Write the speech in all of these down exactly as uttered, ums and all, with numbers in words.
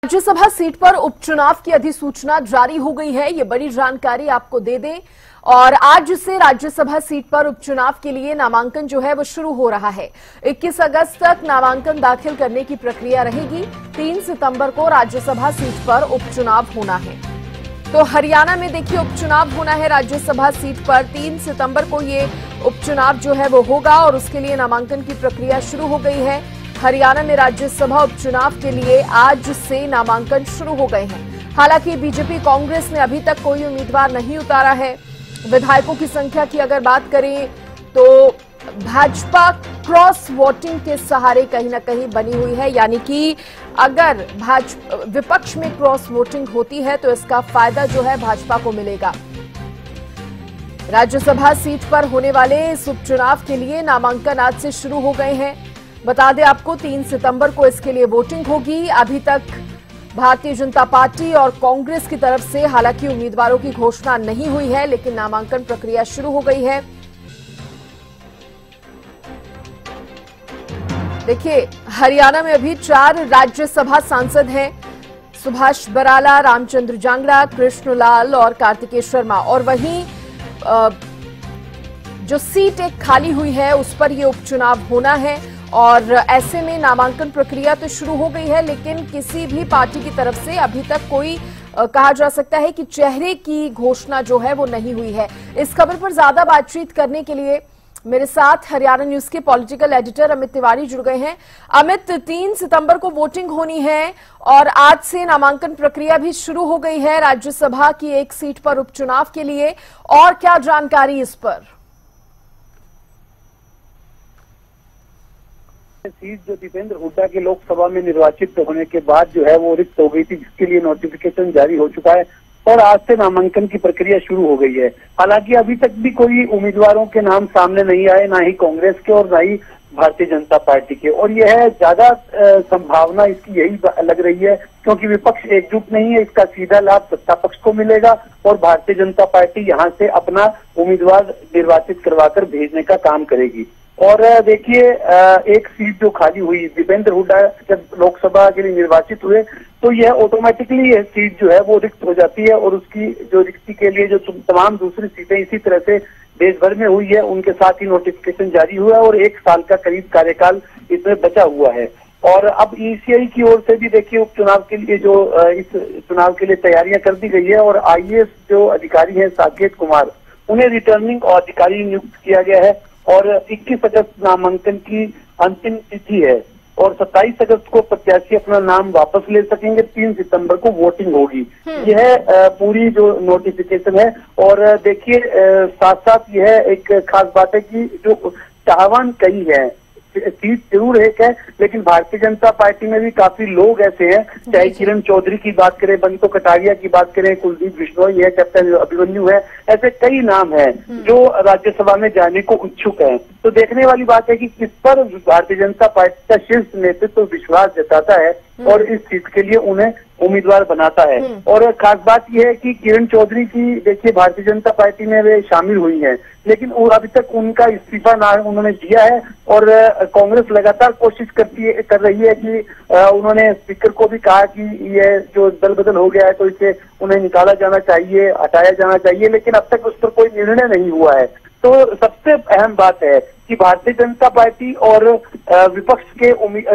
Rajya Sabha seat पर उपचुनाव की अधिसूचना जारी हो गई है। ये बड़ी जानकारी आपको दे दें। और आज से राज्यसभा सीट पर उपचुनाव के लिए नामांकन जो है वो शुरू हो रहा है। इक्कीस अगस्त तक नामांकन दाखिल करने की प्रक्रिया रहेगी। तीन सितंबर को राज्यसभा सीट पर उपचुनाव होना है। तो हरियाणा में देखिए उपचुनाव होना है राज्यसभा सीट पर। तीन सितंबर को ये उपचुनाव जो है वो होगा और उसके लिए नामांकन की प्रक्रिया शुरू हो गई है। हरियाणा में राज्यसभा उपचुनाव के लिए आज से नामांकन शुरू हो गए हैं। हालांकि बीजेपी कांग्रेस ने अभी तक कोई उम्मीदवार नहीं उतारा है। विधायकों की संख्या की अगर बात करें तो भाजपा क्रॉस वोटिंग के सहारे कहीं ना कहीं बनी हुई है, यानी कि अगर भाजपा विपक्ष में क्रॉस वोटिंग होती है तो इसका फायदा जो है भाजपा को मिलेगा। राज्यसभा सीट पर होने वाले इस उपचुनाव के लिए नामांकन आज से शुरू हो गए हैं। बता दें आपको तीन सितंबर को इसके लिए वोटिंग होगी। अभी तक भारतीय जनता पार्टी और कांग्रेस की तरफ से हालांकि उम्मीदवारों की घोषणा नहीं हुई है, लेकिन नामांकन प्रक्रिया शुरू हो गई है। देखिए हरियाणा में अभी चार राज्यसभा सांसद हैं, सुभाष बराला, रामचंद्र जांगड़ा, कृष्णलाल और कार्तिकेय शर्मा। और वहीं जो सीट एक खाली हुई है उस पर यह उपचुनाव होना है। और ऐसे में नामांकन प्रक्रिया तो शुरू हो गई है, लेकिन किसी भी पार्टी की तरफ से अभी तक कोई आ, कहा जा सकता है कि चेहरे की घोषणा जो है वो नहीं हुई है। इस खबर पर ज्यादा बातचीत करने के लिए मेरे साथ हरियाणा न्यूज के पॉलिटिकल एडिटर अमित तिवारी जुड़ गए हैं। अमित, तीन सितंबर को वोटिंग होनी है और आज से नामांकन प्रक्रिया भी शुरू हो गई है राज्यसभा की एक सीट पर उपचुनाव के लिए, और क्या जानकारी इस पर? सीट जो दीपेंद्र हुड्डा के लोकसभा में निर्वाचित होने के बाद जो है वो रिक्त हो गई थी, जिसके लिए नोटिफिकेशन जारी हो चुका है और आज से नामांकन की प्रक्रिया शुरू हो गई है। हालांकि अभी तक भी कोई उम्मीदवारों के नाम सामने नहीं आए, ना ही कांग्रेस के और ना ही भारतीय जनता पार्टी के। और यह ज्यादा संभावना इसकी यही लग रही है क्योंकि विपक्ष एकजुट नहीं है। इसका सीधा लाभ सत्ता पक्ष को मिलेगा और भारतीय जनता पार्टी यहाँ से अपना उम्मीदवार निर्वाचित करवाकर भेजने का काम करेगी। और देखिए एक सीट जो खाली हुई, दीपेंद्र हुड्डा जब लोकसभा के लिए निर्वाचित हुए तो यह ऑटोमेटिकली यह सीट जो है वो रिक्त हो जाती है और उसकी जो रिक्ति के लिए जो तमाम दूसरी सीटें इसी तरह से देश भर में हुई है, उनके साथ ही नोटिफिकेशन जारी हुआ और एक साल का करीब कार्यकाल इसमें बचा हुआ है। और अब ईसीआई की ओर से भी देखिए उपचुनाव के लिए जो इस चुनाव के लिए तैयारियां कर दी गई है और आईएएस जो अधिकारी हैं साकेत कुमार, उन्हें रिटर्निंग अधिकारी नियुक्त किया गया है। और इक्कीस अगस्त नामांकन की अंतिम तिथि है और सत्ताईस अगस्त को प्रत्याशी अपना नाम वापस ले सकेंगे। तीन सितंबर को वोटिंग होगी। यह पूरी जो नोटिफिकेशन है। और देखिए साथ साथ यह एक खास बात है कि जो चाहवान कई है, सीट जरूर एक है लेकिन भारतीय जनता पार्टी में भी काफी लोग ऐसे हैं, चाहे किरण चौधरी की बात करें, बंतो कटारिया की बात करें, कुलदीप बिश्नोई है, कैप्टन अभिमन्यु है, ऐसे कई नाम हैं जो राज्यसभा में जाने को इच्छुक हैं। तो देखने वाली बात है कि किस पर भारतीय जनता पार्टी का शीर्ष नेतृत्व तो विश्वास जताता है और इस सीट के लिए उन्हें उम्मीदवार बनाता है। और खास बात यह है कि किरण चौधरी की देखिए भारतीय जनता पार्टी में वे शामिल हुई हैं, लेकिन अभी तक उनका इस्तीफा ना उन्होंने दिया है। और कांग्रेस लगातार कोशिश करती है कर रही है कि उन्होंने स्पीकर को भी कहा कि यह जो दल बदल हो गया है तो इसे उन्हें निकाला जाना चाहिए, हटाया जाना चाहिए, लेकिन अब तक उस पर कोई निर्णय नहीं हुआ है। तो सबसे अहम बात है कि भारतीय जनता पार्टी और विपक्ष के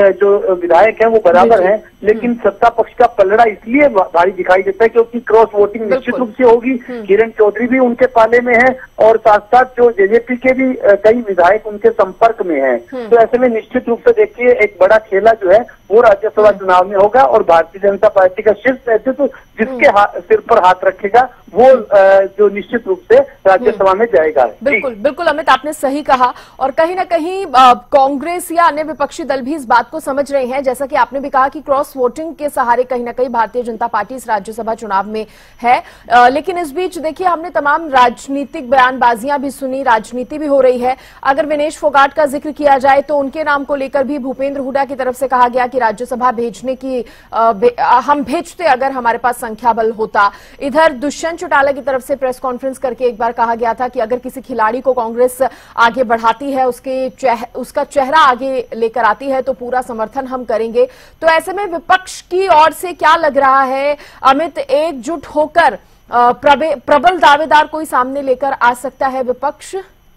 जो विधायक हैं वो बराबर हैं, लेकिन सत्ता पक्ष का पलड़ा इसलिए भारी दिखाई देता है क्योंकि क्रॉस वोटिंग निश्चित रूप से होगी। किरण चौधरी भी उनके पाले में है और साथ साथ जो जेजेपी के भी कई विधायक उनके संपर्क में हैं। तो ऐसे में निश्चित रूप से देखिए एक बड़ा खेला जो है वो राज्यसभा चुनाव में होगा और भारतीय जनता पार्टी का शीर्ष नेतृत्व जिसके सिर पर हाथ रखेगा वो जो निश्चित रूप से राज्यसभा में जाएगा। बिल्कुल बिल्कुल अमित, आपने सही कहा। और कहीं ना कहीं कांग्रेस या अन्य विपक्षी दल भी इस बात को समझ रहे हैं, जैसा कि आपने भी कहा कि क्रॉस वोटिंग के सहारे कहीं ना कहीं भारतीय जनता पार्टी इस राज्यसभा चुनाव में है। आ, लेकिन इस बीच देखिए हमने तमाम राजनीतिक बयानबाजियां भी सुनी, राजनीति भी हो रही है। अगर विनेश फोगाट का जिक्र किया जाए तो उनके नाम को लेकर भी भूपेंद्र हुड्डा की तरफ से कहा गया कि राज्यसभा भेजने की आ, भे, आ, हम भेजते अगर हमारे पास संख्या बल होता। इधर दुष्यंत चौटाला की तरफ से प्रेस कॉन्फ्रेंस करके एक बार कहा गया था कि अगर किसी खिलाड़ी को कांग्रेस आगे बढ़ाती आती है, उसके चेह, उसका चेहरा आगे लेकर आती है तो पूरा समर्थन हम करेंगे। तो ऐसे में विपक्ष की ओर से क्या लग रहा है, अमित, एकजुट होकर प्रबल दावेदार कोई सामने लेकर आ सकता है विपक्ष?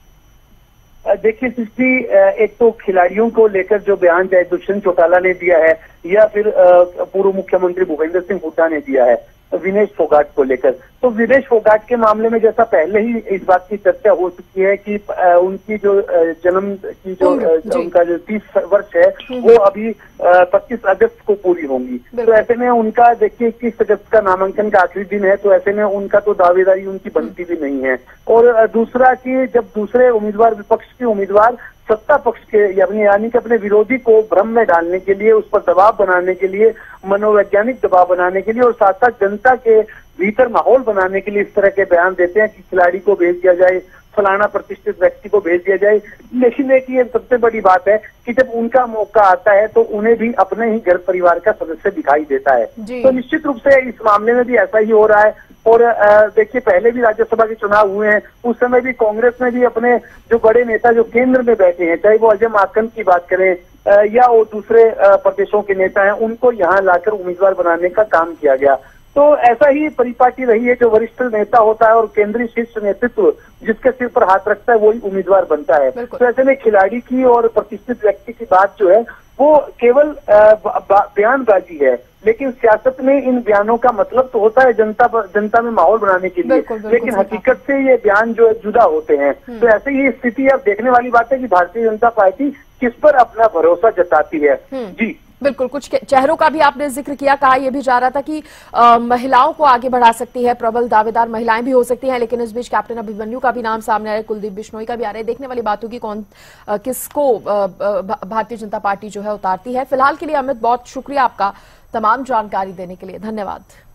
देखिए सृष्टि, एक तो खिलाड़ियों को लेकर जो बयान चाहे दुष्यंत चौटाला ने दिया है या फिर पूर्व मुख्यमंत्री भूपेंद्र सिंह हुड्डा ने दिया है विनेश फोगाट को लेकर, तो विनेश फोगाट के मामले में जैसा पहले ही इस बात की चर्चा हो चुकी है कि उनकी जो जन्म की जो उनका जो तीस वर्ष है वो अभी पच्चीस अगस्त को पूरी होंगी। तो ऐसे में उनका देखिए इक्कीस अगस्त का नामांकन का आखिरी दिन है, तो ऐसे में उनका तो दावेदारी उनकी बनती भी नहीं है। और दूसरा कि जब दूसरे उम्मीदवार, विपक्ष के उम्मीदवार सत्ता पक्ष के यानी कि अपने विरोधी को भ्रम में डालने के लिए, उस पर दबाव बनाने के लिए, मनोवैज्ञानिक दबाव बनाने के लिए और साथ साथ जनता के भीतर माहौल बनाने के लिए इस तरह के बयान देते हैं कि खिलाड़ी को भेज दिया जाए, फलाना प्रतिष्ठित व्यक्ति को भेज दिया जाए। लेकिन एक ये सबसे बड़ी बात है कि जब उनका मौका आता है तो उन्हें भी अपने ही घर परिवार का सदस्य दिखाई देता है। तो निश्चित रूप से इस मामले में भी ऐसा ही हो रहा है। और देखिए पहले भी राज्यसभा के चुनाव हुए हैं, उस समय भी कांग्रेस ने भी अपने जो बड़े नेता जो केंद्र में बैठे हैं, चाहे वो अजय माकन की बात करें या वो दूसरे प्रदेशों के नेता हैं, उनको यहाँ लाकर उम्मीदवार बनाने का काम किया गया। तो ऐसा ही परिपाटी रही है, जो वरिष्ठ नेता होता है और केंद्रीय शीर्ष नेतृत्व जिसके सिर पर हाथ रखता है वही उम्मीदवार बनता है। तो ऐसे में खिलाड़ी की और प्रतिष्ठित व्यक्ति की बात जो है वो केवल बयानबाजी है, लेकिन सियासत में इन बयानों का मतलब तो होता है जनता जनता में माहौल बनाने के लिए, बिल्कुल, बिल्कुल, लेकिन हकीकत से ये बयान जो है जुदा होते हैं। तो ऐसे ही स्थिति अब देखने वाली बात है कि भारतीय जनता पार्टी किस पर अपना भरोसा जताती है। जी बिल्कुल, कुछ चेहरों का भी आपने जिक्र किया, कहा यह भी जा रहा था कि आ, महिलाओं को आगे बढ़ा सकती है, प्रबल दावेदार महिलाएं भी हो सकती हैं, लेकिन इस बीच कैप्टन अभिमन्यु का भी नाम सामने आ रहा है, कुलदीप बिश्नोई का भी आ रहा है। देखने वाली बात होगी कौन आ, किसको भारतीय जनता पार्टी जो है उतारती है। फिलहाल के लिए अमित, बहुत शुक्रिया आपका तमाम जानकारी देने के लिए, धन्यवाद।